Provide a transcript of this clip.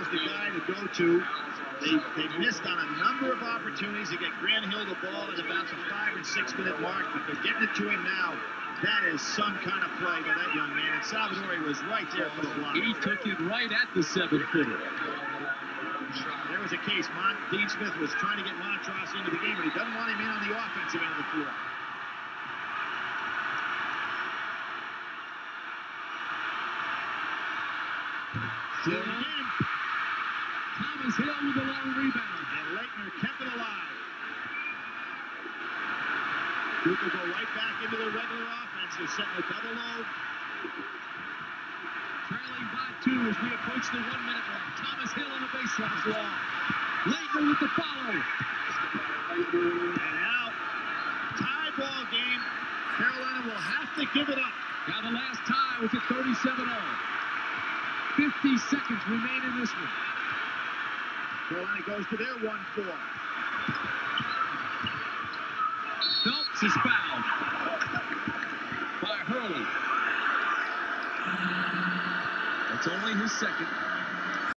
the guy to go to. They missed on a number of opportunities to get Grant Hill the ball at about the 5 and 6 minute mark, but they're getting it to him now. That is some kind of play by that young man, and Salvatore was right there for the block. He took it right at the 7-footer. There was a case. Dean Smith was trying to get Montross into the game, but he doesn't want him in on the offensive end of the floor. So again, Thomas Hill with the long rebound. And Leitner kept it alive. Duke will go right back into their regular offense. They're setting a double load. Trailing by 2 as we approach the 1 minute mark. Thomas Hill on the baseline. Long. Leitner with the follow. And now, tie ball game. Carolina will have to give it up. Now the last tie was at 37-all. 50 seconds remain in this one. Carolina goes to their 1-4. Phelps is fouled by Hurley. That's only his second.